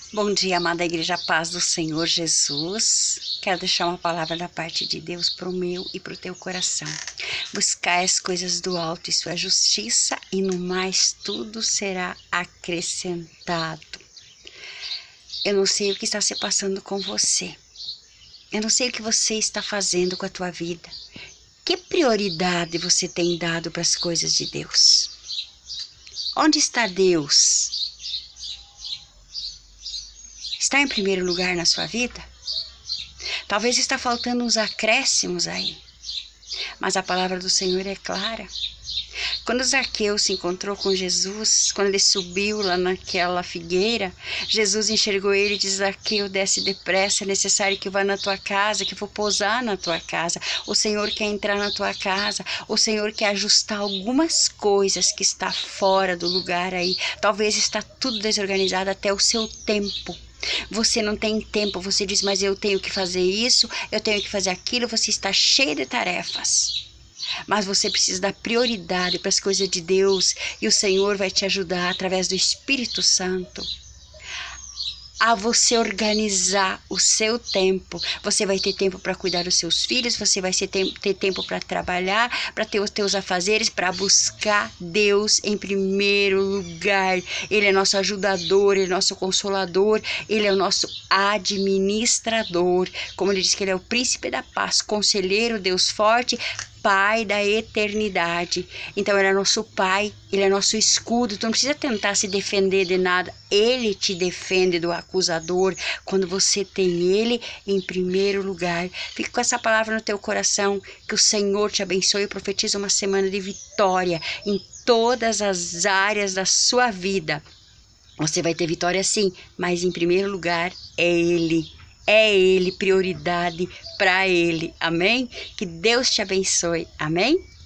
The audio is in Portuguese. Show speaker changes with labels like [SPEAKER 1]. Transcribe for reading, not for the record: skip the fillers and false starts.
[SPEAKER 1] Bom dia, amada Igreja Paz do Senhor Jesus. Quero deixar uma palavra da parte de Deus para o meu e para o teu coração. Buscai as coisas do alto e sua justiça, e no mais tudo será acrescentado. Eu não sei o que está se passando com você. Eu não sei o que você está fazendo com a tua vida. Que prioridade você tem dado para as coisas de Deus? Onde está Deus? Está em primeiro lugar na sua vida? Talvez está faltando uns acréscimos aí. Mas a palavra do Senhor é clara. Quando Zaqueu se encontrou com Jesus, quando ele subiu lá naquela figueira, Jesus enxergou ele e disse: Zaqueu, desce depressa, é necessário que eu vá na tua casa, que eu vou pousar na tua casa. O Senhor quer entrar na tua casa, o Senhor quer ajustar algumas coisas que está fora do lugar aí. Talvez está tudo desorganizado até o seu tempo. Você não tem tempo, você diz: mas eu tenho que fazer isso, eu tenho que fazer aquilo, você está cheio de tarefas. Mas você precisa dar prioridade para as coisas de Deus, e o Senhor vai te ajudar através do Espírito Santo a você organizar o seu tempo. Você vai ter tempo para cuidar dos seus filhos, você vai ter tempo para trabalhar, para ter os teus afazeres, para buscar Deus em primeiro lugar. Ele é nosso ajudador, Ele é nosso consolador, Ele é o nosso administrador. Como Ele diz que Ele é o príncipe da paz, conselheiro, Deus forte, Pai da eternidade. Então Ele é nosso Pai, Ele é nosso escudo. Tu não precisa tentar se defender de nada. Ele te defende do acusador quando você tem Ele em primeiro lugar. Fica com essa palavra no teu coração. Que o Senhor te abençoe e profetiza uma semana de vitória em todas as áreas da sua vida. Você vai ter vitória sim, mas em primeiro lugar é Ele. É Ele, prioridade para Ele. Amém? Que Deus te abençoe. Amém?